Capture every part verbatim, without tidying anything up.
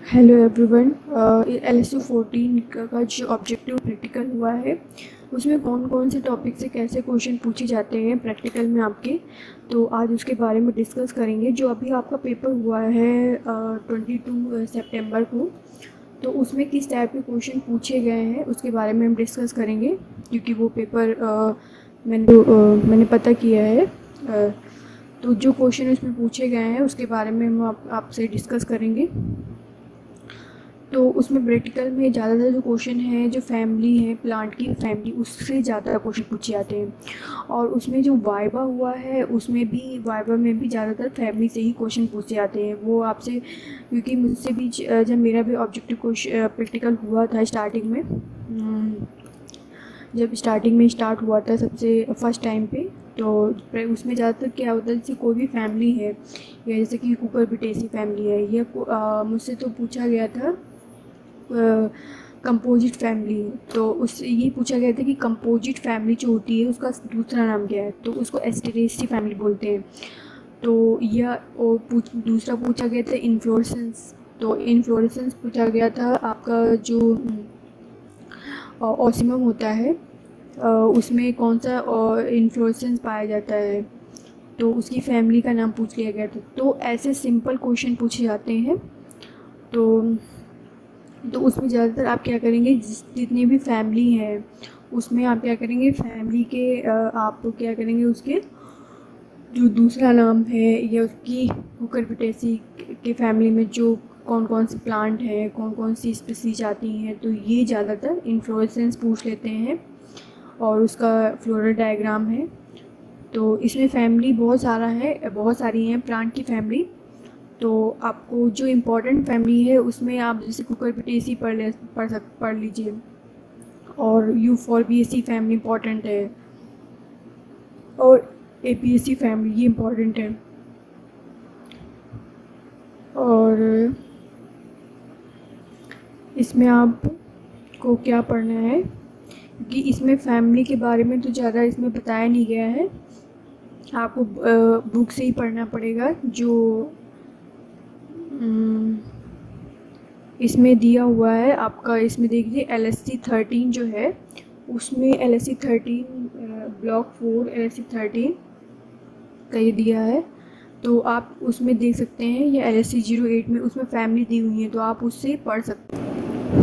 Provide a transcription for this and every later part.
Hello everyone. L S U fourteen का जो objective practical हुआ है उसमें कौन कौन से टॉपिक से कैसे क्वेश्चन पूछे जाते हैं प्रैक्टिकल में आपके, तो आज उसके बारे में डिस्कस करेंगे। जो अभी आपका पेपर हुआ है ट्वेंटी टू सितंबर को, तो उसमें किस टाइप के क्वेश्चन पूछे गए हैं उसके बारे में हम डिस्कस करेंगे, क्योंकि वो पेपर uh, मैंने तो uh, मैंने पता किया है। uh, तो जो क्वेश्चन उसमें पूछे गए हैं उसके बारे में हम आप, आपसे डिस्कस करेंगे। तो उसमें प्रैक्टिकल में ज़्यादातर जो क्वेश्चन है जो फैमिली है, प्लांट की फैमिली, उससे ज़्यादा क्वेश्चन पूछे जाते हैं। और उसमें जो वाइवा हुआ है उसमें भी वाइवा में भी ज़्यादातर फैमिली से ही क्वेश्चन पूछे जाते हैं। वो आपसे, क्योंकि मुझसे भी जब मेरा भी ऑब्जेक्टिव क्वेश्चन प्रैक्टिकल हुआ था स्टार्टिंग में, जब स्टार्टिंग में स्टार्ट हुआ था सबसे फर्स्ट टाइम पे, तो उसमें ज़्यादातर क्या होता है, जैसे कोई भी फैमिली है या जैसे कि कुकुरबिटेसी फैमिली है, या मुझसे तो पूछा गया था कंपोजिट फैमिली, तो उससे ये पूछा गया था कि कंपोजिट फैमिली जो होती है उसका दूसरा नाम क्या है, तो उसको एस्टेरेसी फैमिली बोलते हैं। तो यह और पूछ दूसरा पूछा गया था इन्फ्लोरेसेंस, तो इन्फ्लोरेसेंस पूछा गया था आपका जो ऑसिमम होता है उसमें कौन सा इन्फ्लोरेसेंस पाया जाता है, तो उसकी फैमिली का नाम पूछ लिया गया था। तो ऐसे सिंपल क्वेश्चन पूछे जाते हैं। तो तो उसमें ज़्यादातर आप क्या करेंगे, जितनी भी फैमिली है उसमें आप क्या करेंगे, फैमिली के आप क्या करेंगे, उसके जो दूसरा नाम है या उसकी कुकुरबिटेसी के फैमिली में जो कौन कौन से प्लांट हैं, कौन कौन सी स्पीसीज आती हैं, तो ये ज़्यादातर इन्फ्लोरेसेंस पूछ लेते हैं और उसका फ्लोरल डायग्राम है। तो इसमें फैमिली बहुत सारा है, बहुत सारी हैं प्लांट की फैमिली। तो आपको जो इम्पोर्टेंट फैमिली है उसमें आप जैसे कुकुरबिटेसी पढ़ ले पढ़ सक पढ़ लीजिए, और यूफोर्बिएसी फैमिली इम्पॉर्टेंट है, और एपिएसी फैमिली ये इम्पॉर्टेंट है। और इसमें आपको क्या पढ़ना है, क्योंकि इसमें फैमिली के बारे में तो ज़्यादा इसमें बताया नहीं गया है, आपको बुक से ही पढ़ना पड़ेगा। जो इसमें दिया हुआ है आपका, इसमें देखिए एल एस सी थर्टीन जो है उसमें L S C thirteen block four L S C thirteen का ये दिया है, तो आप उसमें देख सकते हैं। या L S C zero eight में उसमें फैमिली दी हुई है, तो आप उससे पढ़ सकते हैं।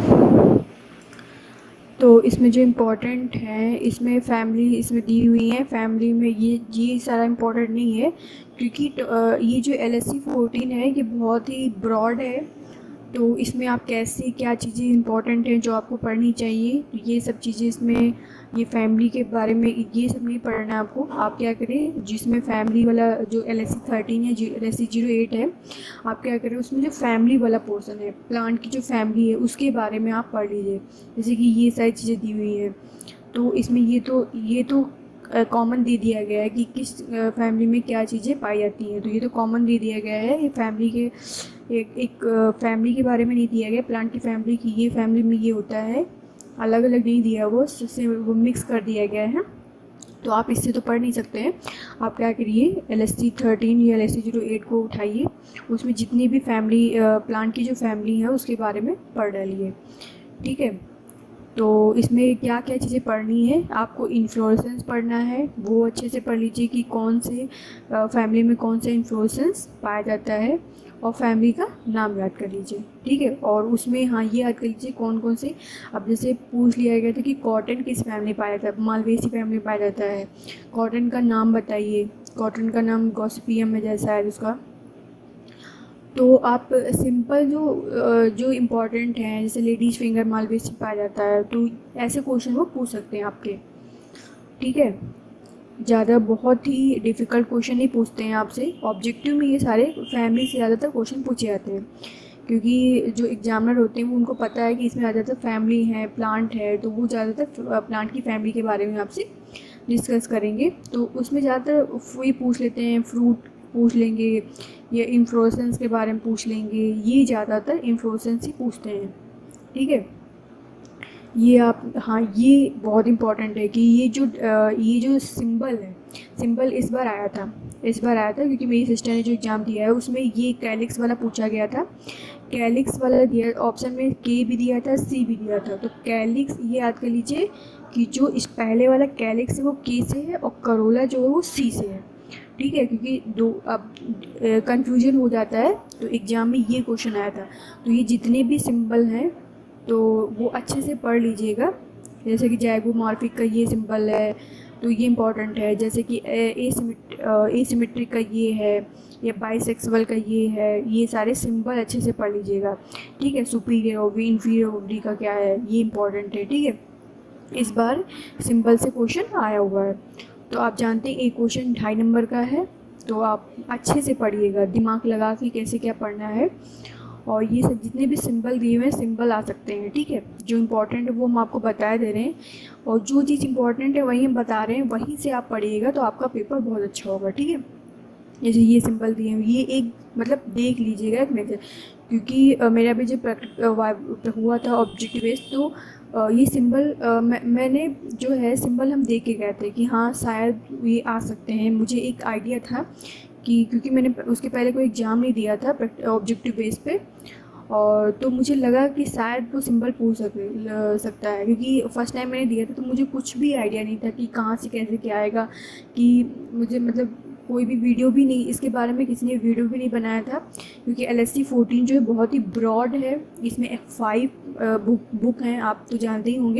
तो इसमें जो इम्पोर्टेंट है इसमें फैमिली इसमें दी हुई है। फैमिली में ये ये सारा इम्पोर्टेंट नहीं है, क्योंकि ये जो एल एस सी फोर्टीन है ये बहुत ही ब्रॉड है। तो इसमें आप कैसे क्या चीज़ें इंपॉर्टेंट हैं जो आपको पढ़नी चाहिए, तो ये सब चीज़ें इसमें, ये फैमिली के बारे में ये सब नहीं पढ़ना है आपको। आप क्या करें, जिसमें फैमिली वाला जो एल एस सी थर्टीन या L S C zero eight है, आप क्या करें उसमें जो फैमिली वाला पोर्सन है, प्लांट की जो फैमिली है उसके बारे में आप पढ़ लीजिए। जैसे कि ये सारी चीज़ें दी हुई हैं, तो इसमें ये तो ये तो कॉमन दे दिया गया है कि किस फैमिली में क्या चीज़ें पाई जाती हैं, तो ये तो कॉमन दे दिया गया है। ये फैमिली के एक एक फैमिली के बारे में नहीं दिया गया, प्लांट की फैमिली की ये फैमिली में ये होता है, अलग अलग नहीं दिया, वो उससे वो मिक्स कर दिया गया है। तो आप इससे तो पढ़ नहीं सकते हैं। आप क्या करिए, एल एस सी थर्टीन या L S C zero eight को उठाइए, उसमें जितनी भी फैमिली प्लांट की जो फैमिली है उसके बारे में पढ़ डालिए, ठीक है। तो इसमें क्या क्या चीज़ें पढ़नी है, आपको इन्फ्लोरेसेंस पढ़ना है, वो अच्छे से पढ़ लीजिए कि कौन से फैमिली में कौन सा इन्फ्लोरेसेंस पाया जाता है, और फैमिली का नाम याद कर लीजिए, ठीक है। और उसमें हाँ ये याद कर लीजिए कौन कौन से, अब जैसे पूछ लिया गया था कि कॉटन किस फैमिली पाया जाता है, मालवेसी फैमिली पाया जाता है, कॉटन का नाम बताइए, कॉटन का नाम गॉसिपियम में जैसा है उसका। तो आप सिंपल जो जो इम्पोर्टेंट हैं, जैसे लेडीज़ फिंगर मालवेसी पाया जाता है, तो ऐसे क्वेश्चन वो पूछ सकते हैं आपके, ठीक है। ज़्यादा बहुत ही डिफ़िकल्ट क्वेश्चन नहीं पूछते हैं आपसे। ऑब्जेक्टिव में ये सारे फैमिली से ज़्यादातर क्वेश्चन पूछे जाते हैं, क्योंकि जो एग्जामिनर होते हैं वो उनको पता है कि इसमें ज़्यादातर फैमिली है, प्लांट है, तो वो ज़्यादातर प्लांट की फैमिली के बारे में आपसे डिस्कस करेंगे। तो उसमें ज़्यादातर वही पूछ लेते हैं, फ्रूट पूछ लेंगे या इन्फ्लोरेसेंस के बारे में पूछ लेंगे, ये ज़्यादातर इन्फ्लोरेसेंस ही पूछते हैं, ठीक है। ये आप, हाँ ये बहुत इम्पोर्टेंट है कि ये जो अ, ये जो सिंबल है, सिंबल इस बार आया था, इस बार आया था क्योंकि मेरी सिस्टर ने जो एग्ज़ाम दिया है उसमें ये कैलिक्स वाला पूछा गया था। कैलिक्स वाला दिया ऑप्शन में, के भी दिया था, सी भी दिया था। तो कैलिक्स ये याद कर लीजिए कि जो इस पहले वाला कैलिक्स है वो के से है और करोला जो है वो सी से है, ठीक है। क्योंकि दो अब कंफ्यूजन हो जाता है, तो एग्ज़ाम में ये क्वेश्चन आया था। तो ये जितने भी सिंबल हैं तो वो अच्छे से पढ़ लीजिएगा। जैसे कि जाइगोमॉर्फिक का ये सिंबल है तो ये इम्पॉर्टेंट है। जैसे कि एसिमेट्रिक का ये है, या बाइसेक्सुअल का ये है, ये सारे सिंबल अच्छे से पढ़ लीजिएगा, ठीक है। सुपीरियर ओवरी, इन्फीरियर ओवरी का क्या है, ये इम्पॉर्टेंट है, ठीक है। इस बार सिंबल से क्वेश्चन आया हुआ है। तो आप जानते हैं एक क्वेश्चन ढाई नंबर का है, तो आप अच्छे से पढ़िएगा, दिमाग लगा के कैसे क्या पढ़ना है। और ये सब जितने भी सिंबल दिए हुए हैं, सिंबल आ सकते हैं, ठीक है। जो इम्पोर्टेंट है वो हम आपको बता दे रहे हैं, और जो चीज़ इम्पोर्टेंट है वही हम बता रहे हैं, वहीं से आप पढ़िएगा तो आपका पेपर बहुत अच्छा होगा, ठीक है। जैसे ये सिंबल दिए हैं, ये एक मतलब देख लीजिएगा एक नज़र, क्योंकि अ, मेरा भी जब प्रैक्टिस हुआ था ऑब्जेक्टिव बेस्ड, तो अ, ये सिंबल मैं, मैंने जो है सिंबल हम देख के गए थे कि हाँ शायद ये आ सकते हैं। मुझे एक आइडिया था कि, क्योंकि मैंने उसके पहले कोई एग्ज़ाम नहीं दिया था ऑब्जेक्टिव बेस पे, और तो मुझे लगा कि शायद वो सिंबल पूछ सक सकता है, क्योंकि फ़र्स्ट टाइम मैंने दिया था तो मुझे कुछ भी आइडिया नहीं था कि कहाँ से कैसे क्या आएगा, कि मुझे मतलब कोई भी वीडियो भी नहीं इसके बारे में, किसी ने वीडियो भी नहीं बनाया था। क्योंकि एल एस सी फोर्टीन जो है बहुत ही ब्रॉड है, इसमें फाइव बुक बुक हैं, आप तो जानते ही होंगे,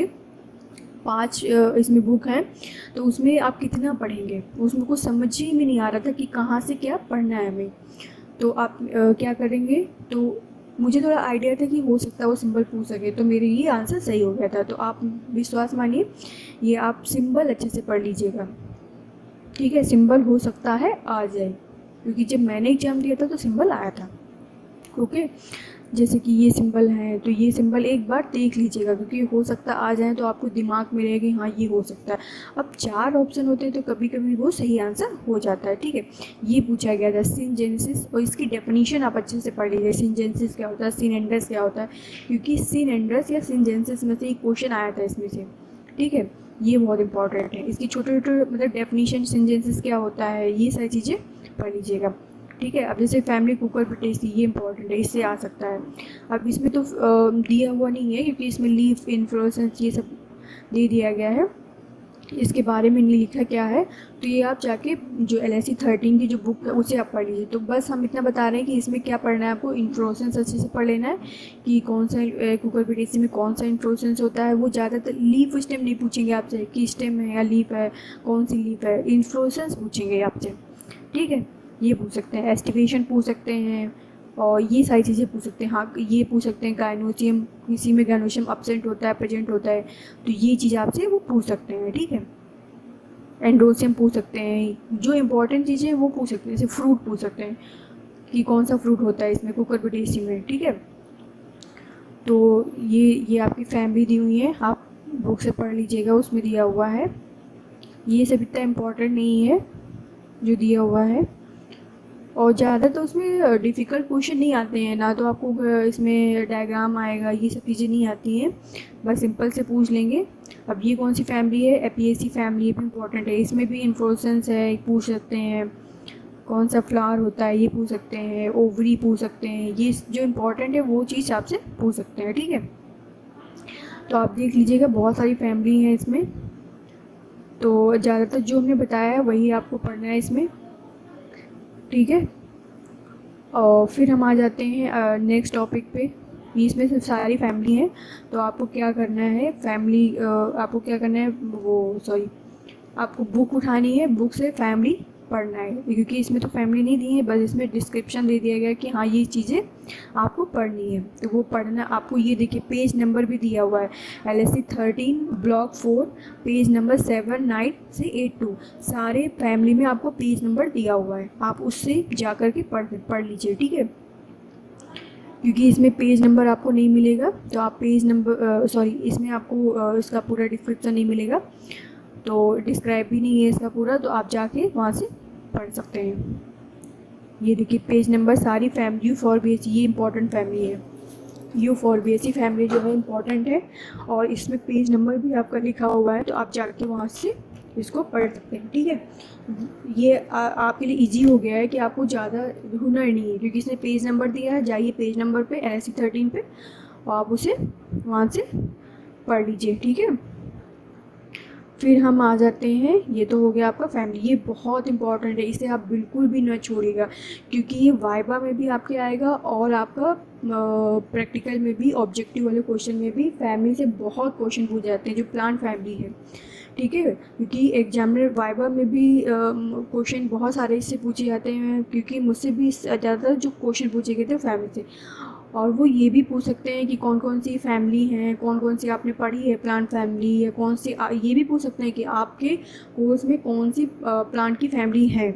पांच इसमें बुक हैं। तो उसमें आप कितना पढ़ेंगे, उसमें कुछ समझ ही में नहीं आ रहा था कि कहाँ से क्या पढ़ना है हमें। तो आप आ, क्या करेंगे, तो मुझे थोड़ा आइडिया था कि हो सकता है वो सिंबल पूछ सके, तो मेरे ये आंसर सही हो गया था। तो आप विश्वास मानिए, ये आप सिंबल अच्छे से पढ़ लीजिएगा, ठीक है। सिंबल हो सकता है आ जाए, क्योंकि जब मैंने एग्ज़ाम दिया था तो सिंबल आया था, ओके। जैसे कि ये सिंबल हैं, तो ये सिंबल एक बार देख लीजिएगा, क्योंकि हो सकता आ जाए तो आपको दिमाग में रहेगा कि हाँ ये हो सकता है। अब चार ऑप्शन होते हैं तो कभी कभी वो सही आंसर हो जाता है, ठीक है। ये पूछा गया था सिनजेंसिस, और इसकी डेफिनेशन आप अच्छे से पढ़ लीजिए। सिनजेंसिस क्या होता है, सिनेंडरस क्या होता है, क्योंकि सिनेंडरस या सिनजेंसिस में से एक क्वेश्चन आया था इसमें से, ठीक है। ये बहुत इंपॉर्टेंट है, इसकी छोटे छोटे मतलब डेफिनेशन, सिनजेंसिस क्या होता है, ये सारी चीज़ें पढ़ लीजिएगा, ठीक है। अब जैसे फैमिली कुकर ब्रिटिश, ये इंपॉर्टेंट है, इससे आ सकता है। अब इसमें तो दिया हुआ नहीं है, क्योंकि इसमें लीफ, इन्फ्लोरेसेंस ये सब दे दिया गया है, इसके बारे में नहीं लिखा क्या है। तो ये आप जाके जो एल एस सी थर्टीन की जो बुक है उसे आप पढ़ लीजिए। तो बस हम इतना बता रहे हैं कि इसमें क्या पढ़ना है आपको, इन्फ्लोरेसेंस अच्छे से पढ़ लेना है कि कौन सा कुकर ब्रिटिश में कौन सा इन्फ्लोरेसेंस होता है। वो ज़्यादातर लीफ स्टेम नहीं पूछेंगे आपसे कि स्टेम है या लीफ है, कौन सी लीफ है, इन्फ्लोरेसेंस पूछेंगे आपसे, ठीक है। ये पूछ सकते हैं, एस्टिवेशन पूछ सकते हैं, और ये सारी चीज़ें पूछ सकते हैं। हाँ ये पूछ सकते हैं गायनोसियम, किसी में गायनोसियम अब्सेंट होता है, प्रेजेंट होता है, तो ये चीज़ आपसे वो पूछ सकते हैं, ठीक है। एंड्रोसियम पूछ सकते हैं, जो इंपॉर्टेंट चीज़ें वो पूछ सकते हैं। जैसे फ्रूट पूछ सकते हैं कि कौन सा फ्रूट होता है इसमें कुकर ब्रिटिश में, ठीक है। तो ये ये आपकी फैमिली दी हुई है, आप बुक से पढ़ लीजिएगा, उसमें दिया हुआ है। ये सब इतना इम्पोर्टेंट नहीं है जो दिया हुआ है, और ज़्यादा तो उसमें डिफ़िकल्ट क्वेश्चन नहीं आते हैं ना, तो आपको इसमें डायग्राम आएगा, ये सब चीज़ें नहीं आती हैं, बस सिंपल से पूछ लेंगे। अब ये कौन सी फैमिली है, एपिएसी फैमिली भी इम्पोर्टेंट है, इसमें भी इन्फ्लोरेसेंस है पूछ सकते हैं, कौन सा फ्लावर होता है ये पूछ सकते हैं, ओवरी पूछ सकते हैं, ये जो इम्पोर्टेंट है वो चीज़ आपसे पूछ सकते हैं, ठीक है। तो आप देख लीजिएगा, बहुत सारी फैमिली हैं इसमें, तो ज़्यादातर जो हमने बताया है वही आपको पढ़ना है इसमें, ठीक है। और फिर हम आ जाते हैं नेक्स्ट टॉपिक पे। इसमें सिर्फ सारी फैमिली है, तो आपको क्या करना है, फैमिली आपको क्या करना है, वो सॉरी आपको बुक उठानी है, बुक से फैमिली पढ़ना है, क्योंकि इसमें तो फैमिली नहीं दी है, बस इसमें डिस्क्रिप्शन दे दिया गया कि हाँ ये चीज़ें आपको पढ़नी है, तो वो पढ़ना आपको। ये देखिए पेज नंबर भी दिया हुआ है, L S C thirteen block four page number seven nine से एट टू, सारे फैमिली में आपको पेज नंबर दिया हुआ है, आप उससे जा कर के पढ़ पढ़ लीजिए, ठीक है। क्योंकि इसमें पेज नंबर आपको नहीं मिलेगा, तो आप पेज नंबर सॉरी इसमें आपको आ, इसका पूरा डिस्क्रिप्शन नहीं मिलेगा, तो डिस्क्राइब भी नहीं है इसका पूरा, तो आप जाके वहाँ से पढ़ सकते हैं। ये देखिए पेज नंबर, सारी फैमिली फॉर बेस, ये इंपॉर्टेंट फैमिली है, यू फॉर बी ऐसी फैमिली जो है इम्पॉर्टेंट है, और इसमें पेज नंबर भी आपका लिखा हुआ है, तो आप जाके वहाँ से इसको पढ़ सकते हैं। ठीक है, ये आ, आपके लिए इजी हो गया है कि आपको ज़्यादा ढूंढना ही नहीं है, क्योंकि इसने पेज नंबर दिया है। जाइए पेज नंबर पे एल एस सी थर्टीन पे और आप उसे वहाँ से पढ़ लीजिए। ठीक है, फिर हम आ जाते हैं, ये तो हो गया आपका फैमिली। ये बहुत इंपॉर्टेंट है, इसे आप बिल्कुल भी न छोड़िएगा, क्योंकि ये वाइवा में भी आपके आएगा और आपका प्रैक्टिकल में भी, ऑब्जेक्टिव वाले क्वेश्चन में भी फैमिली से बहुत क्वेश्चन पूछ जाते हैं जो प्लांट फैमिली है। ठीक है, क्योंकि एग्जामिनर वाइवा में भी क्वेश्चन बहुत सारे इससे पूछे जाते हैं, क्योंकि मुझसे भी ज़्यादातर जो क्वेश्चन पूछे गए थे फैमिली से। और वो ये भी पूछ सकते हैं कि कौन कौन सी फैमिली हैं, कौन कौन सी आपने पढ़ी है प्लांट फैमिली, या कौन सी, ये भी पूछ सकते हैं कि आपके कोर्स में कौन सी प्लांट की फैमिली है।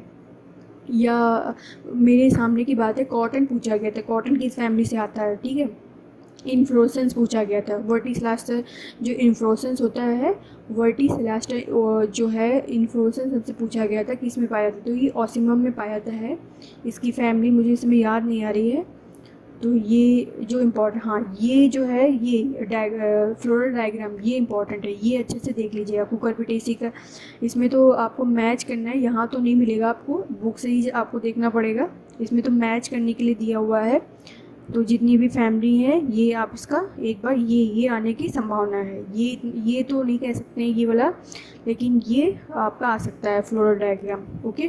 या मेरे सामने की बात है, कॉटन पूछा गया था, कॉटन किस फैमिली से आता है। ठीक है, इन्फ्लोरेसेंस पूछा गया था, वर्टिसिलास्टर जो इन्फ्लोरेसेंस होता है, वर्टिसिलास्टर जो है इन्फ्लोरेसेंस सबसे पूछा गया था कि इसमें पाया जाता है, तो ये ऑसिमम में पाया जाता है। इसकी फैमिली मुझे इसमें याद नहीं आ रही है, तो ये जो इम्पोर्टेंट, हाँ ये जो है ये फ्लोरल डायग्राम ये इम्पॉर्टेंट है, ये अच्छे से देख लीजिएगा। कुकुरबिटेसी का इसमें तो आपको मैच करना है, यहाँ तो नहीं मिलेगा आपको, बुक से ही आपको देखना पड़ेगा। इसमें तो मैच करने के लिए दिया हुआ है, तो जितनी भी फैमिली है ये आप इसका एक बार ये ये आने की संभावना है। ये ये तो नहीं कह सकते हैं ये वाला, लेकिन ये आपका आ सकता है फ्लोरल डायग्राम। ओके,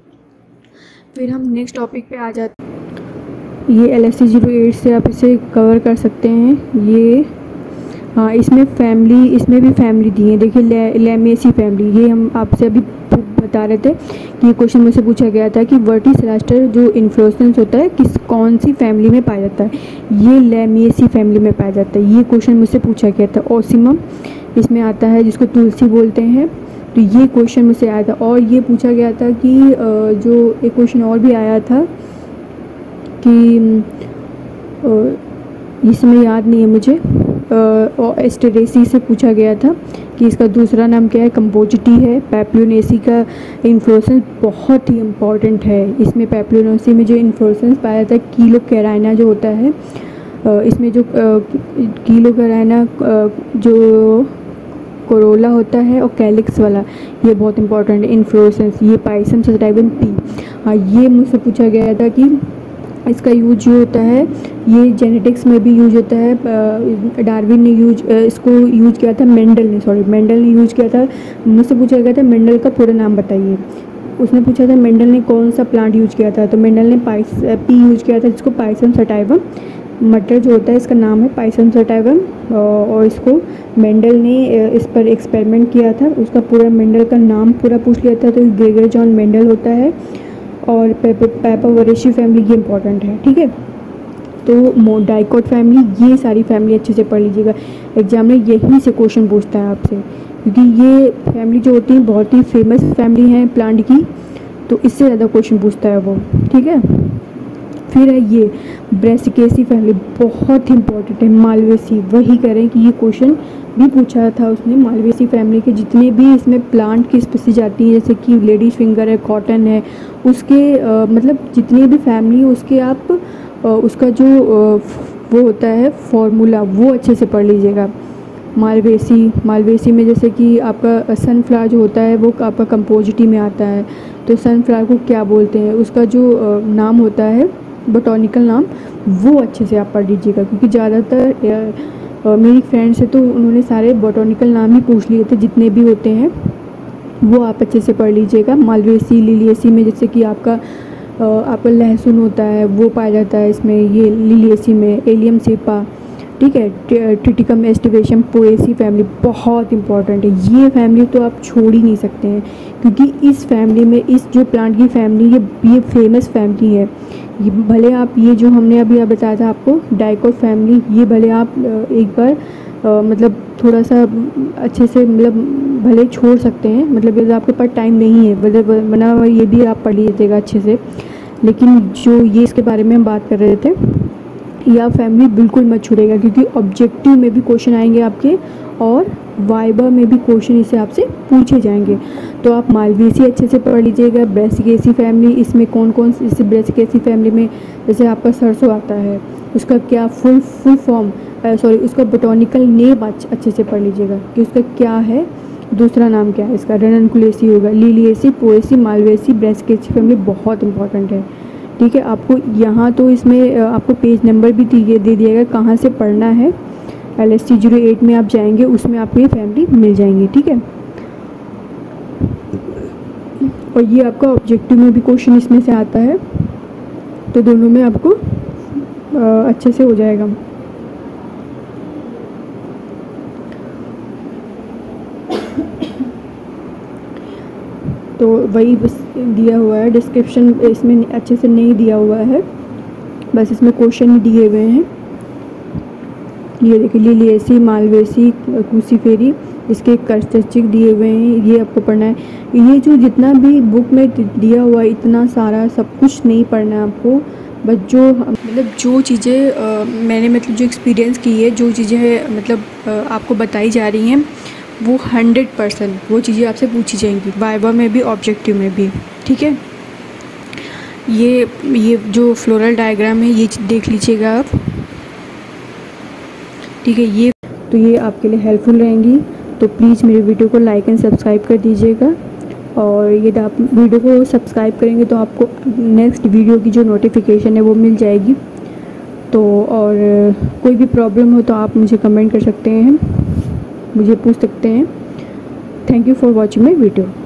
फिर हम नेक्स्ट टॉपिक पे आ जाते हैं। ये L S C zero eight से आप इसे कवर कर सकते हैं। ये हाँ, इसमें फैमिली, इसमें भी फैमिली दी है। देखिए ले, लेमेसी फैमिली, ये हम आपसे अभी बता रहे थे कि ये क्वेश्चन मुझसे पूछा गया था कि वर्टिसिलास्टर जो इन्फ्लोरेसेंस होता है किस कौन सी फैमिली में पाया जाता है, ये लेमेसी फैमिली में पाया जाता है। ये क्वेश्चन मुझसे पूछा गया था। ऑसिमम इसमें आता है, जिसको तुलसी बोलते हैं, तो ये क्वेश्चन मुझसे आया था। और ये पूछा गया था कि जो एक क्वेश्चन और भी आया था कि इसमें याद नहीं है मुझे, और एस्टेरेसी से पूछा गया था कि इसका दूसरा नाम क्या है, कंपोजिटी है। पैप्लोनेसी का इन्फ्लोरेसेंस बहुत ही इम्पॉर्टेंट है। इसमें पैप्लोनेसी में जो इन्फ्लोरेसेंस पाया था, कीलो कैराइना जो होता है, इसमें जो कीलो कैराइना जो कोरोला होता है और कैलिक्स वाला, ये बहुत इंपॉर्टेंट है इन्फ्लोरेसेंस। ये पाइसम सटाइवन पी, हाँ ये मुझसे पूछा गया था कि इसका यूज जो होता है ये जेनेटिक्स में भी यूज होता है। डार्विन ने यूज इसको यूज किया था, मेंडल ने सॉरी मेंडल ने यूज किया था। मुझसे पूछा गया था मेंडल का पूरा नाम बताइए। उसने पूछा था मेंडल ने कौन सा प्लांट यूज किया था, तो मेंडल ने पाइस पी यूज किया था, जिसको पाइसम सटाइवम मटर जो होता है इसका नाम है पाइसम सटाइवम। और इसको मेंडल ने इस पर एक्सपेरिमेंट किया था। उसका पूरा मेंडल का नाम पूरा पूछ लिया था, तो ग्रेगर जॉन मेंडल होता है। और पैपावरेशी फैमिली ये इंपॉर्टेंट है। ठीक है, तो डाइकोट फैमिली, ये सारी फैमिली अच्छे से पढ़ लीजिएगा। एग्जाम में यहीं से क्वेश्चन पूछता है आपसे, क्योंकि ये फैमिली जो होती है बहुत ही फेमस फैमिली है प्लांट की, तो इससे ज़्यादा क्वेश्चन पूछता है वो। ठीक है, फिर है ये ब्रेसिकेसी फैमिली, बहुत ही इंपॉर्टेंट है। मालवेसी, वही करें कि ये क्वेश्चन भी पूछा था उसने। मालवेसी फैमिली के जितने भी इसमें प्लांट की स्पीसीज आती हैं, जैसे कि लेडीज फिंगर है, कॉटन है, उसके आ, मतलब जितनी भी फैमिली उसके आप आ, उसका जो आ, वो होता है फॉर्मूला, वो अच्छे से पढ़ लीजिएगा। मालवेसी मालवेसी में जैसे कि आपका सनफ्लावर जो होता है वो आपका कंपोजिटी में आता है, तो सनफ्लावर को क्या बोलते हैं, उसका जो आ, नाम होता है बोटॉनिकल नाम, वो अच्छे से आप पढ़ लीजिएगा। क्योंकि ज़्यादातर मेरी फ्रेंड्स है तो उन्होंने सारे बोटॉनिकल नाम ही पूछ लिए थे, जितने भी होते हैं वो आप अच्छे से पढ़ लीजिएगा। मालवेसी लिलिएसी में जैसे कि आपका आपका लहसुन होता है वो पाया जाता है इसमें, ये लिलिएसी में। एलियम सेपा, ठीक है। ट्रिटिकम एस्टिवेशम पोएसी फैमिली बहुत इंपॉर्टेंट है। ये फैमिली तो आप छोड़ ही नहीं सकते हैं, क्योंकि इस फैमिली में इस जो प्लांट की फैमिली ये ये फेमस फैमिली है। ये भले आप ये जो हमने अभी बताया था आपको डाइकोट फैमिली, ये भले आप एक बार आ, मतलब थोड़ा सा अच्छे से मतलब भले छोड़ सकते हैं, मतलब यदि आपके पास टाइम नहीं है मतलब बना हुआ ये भी आप पढ़ लीजिएगा अच्छे से। लेकिन जो ये इसके बारे में हम बात कर रहे थे या फैमिली बिल्कुल मत छोड़ेगा, क्योंकि ऑब्जेक्टिव में भी क्वेश्चन आएंगे आपके और वाइबा में भी क्वेश्चन इससे आपसे पूछे जाएंगे। तो आप मालवेसी अच्छे से पढ़ लीजिएगा। ब्रैसिकेसी फैमिली, इसमें कौन कौन जैसे ब्रैसिकेसी फैमिली में जैसे आपका सरसों आता है, उसका क्या फुल फुल फॉर्म सॉरी उसका बोटॉनिकल नेम अच्छे से पढ़ लीजिएगा कि उसका क्या है, दूसरा नाम क्या है इसका। रेननकुलेसी होगा, Liliaceae, Poaceae, Malvaceae, Brassicaceae family बहुत इंपॉर्टेंट है। ठीक है, आपको यहाँ तो इसमें आपको पेज नंबर भी दिए दे दिएगा कहाँ से पढ़ना है। L S T zero eight में आप जाएंगे, उसमें आपको ये फैमिली मिल जाएंगी। ठीक है, और ये आपका ऑब्जेक्टिव में भी क्वेश्चन इसमें से आता है, तो दोनों में आपको अच्छे से हो जाएगा। तो वही बस दिया हुआ है, डिस्क्रिप्शन इसमें अच्छे से नहीं दिया हुआ है, बस इसमें क्वेश्चन ही दिए हुए हैं। ये देखिए, लिलिएसी, मालवेसी, क्रूसीफेरी, इसके कर्स्टचिक दिए हुए हैं, ये आपको पढ़ना है। ये जो जितना भी बुक में दिया हुआ है इतना सारा सब कुछ नहीं पढ़ना है आपको, बस जो मतलब जो चीज़ें मैंने मतलब जो एक्सपीरियंस की है, जो चीज़ें मतलब आ, आपको बताई जा रही हैं वो हंड्रेड परसेंट वो चीज़ें आपसे पूछी जाएंगी, वाइवा में भी ऑब्जेक्टिव में भी। ठीक है, ये ये जो फ्लोरल डायग्राम है ये देख लीजिएगा आप। ठीक है, ये तो ये आपके लिए हेल्पफुल रहेंगी, तो प्लीज़ मेरे वीडियो को लाइक एंड सब्सक्राइब कर दीजिएगा। और यदि आप वीडियो को सब्सक्राइब करेंगे तो आपको नेक्स्ट वीडियो की जो नोटिफिकेशन है वो मिल जाएगी। तो और कोई भी प्रॉब्लम हो तो आप मुझे कमेंट कर सकते हैं, मुझे पूछ सकते हैं। Thank you for watching my video.